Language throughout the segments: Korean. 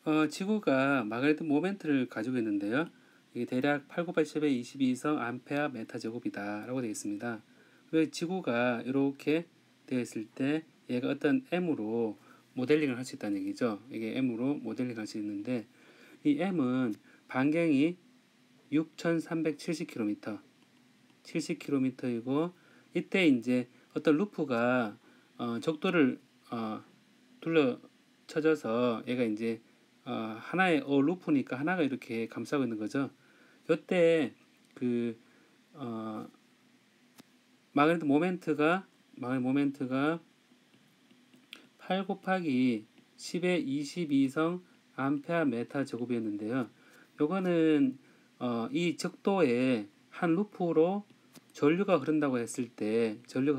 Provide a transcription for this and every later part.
지구가 마그네틱 모멘트를 가지고 있는데요. 이게 대략 8 곱하기 10의 22성 암페어 메타 제곱이다 라고 되어 있습니다. 그리고 지구가 이렇게 되어 있을 때 얘가 어떤 M으로 모델링을 할 수 있다는 얘기죠. 이게 M으로 모델링 할 수 있는데, 이 M은 반경이 6370km 70km이고, 이때 이제 어떤 루프가 적도를 둘러 쳐져서 얘가 이제 하나의 루프니까 하나가 이렇게 감싸고 있는 거죠. 요때 그 마그네틱 모멘트가 8 곱하기 10의 22성 암페어 메타 제곱이었는데요. 요거는 이 적도의 한 루프로 전류가 흐른다고 했을 때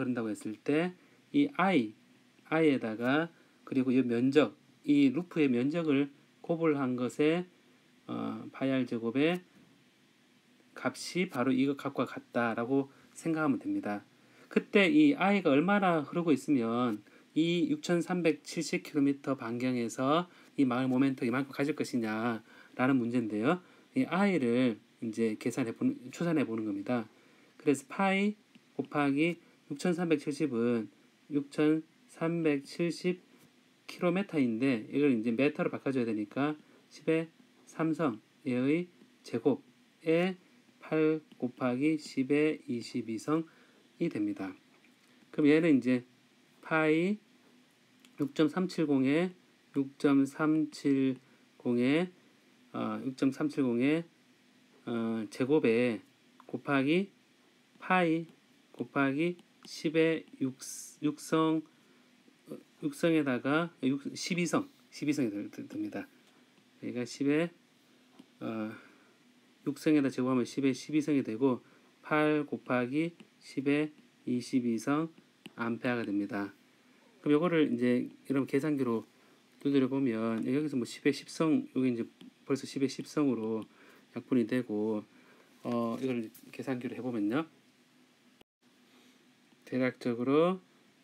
이 i에다가 그리고 이 면적, 이 루프의 면적을 곱을 한 것에 파이 r 제곱의 값이 바로 이거 값과 같다라고 생각하면 됩니다. 그때 이 i가 얼마나 흐르고 있으면 이 6370km 반경에서 이 마을 모멘트 이만큼 가질 것이냐라는 문제인데요. 이 i를 이제 추산해 보는 겁니다. 그래서 파이 곱하기 6370은 6370km인데 이걸 이제 메타로 바꿔줘야 되니까 10의 3성의 제곱에 8 곱하기 10의 22성이 됩니다. 그럼 얘는 이제 파이 6.370에 6.370의 제곱에 곱하기 파이 곱하기 10의 6성에다가 12성이 됩니다. 그러니까 10의 6성에다 제곱하면 10의 12성이 되고 8 곱하기 10의 22성 암페어가 됩니다. 그럼 이거를 이제 여러분 계산기로 두드려 보면 여기서 뭐 10의 10성, 여기 이제 벌써 10의 10성으로 약분이 되고, 이걸 계산기로 해보면요. 대략적으로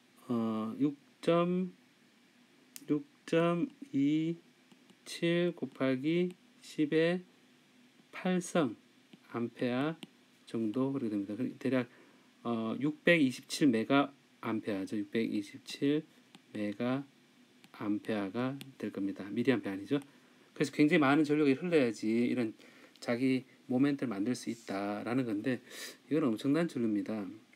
6.27 곱하기 10의 8성 암페어 정도 그렇게 됩니다. 대략 627메가 암페어죠. 627 메가 암페어가 될 겁니다. 미리암페어 아니죠. 그래서 굉장히 많은 전력이 흘러야지 이런 자기 모멘트를 만들 수 있다라는 건데, 이건 엄청난 전류입니다.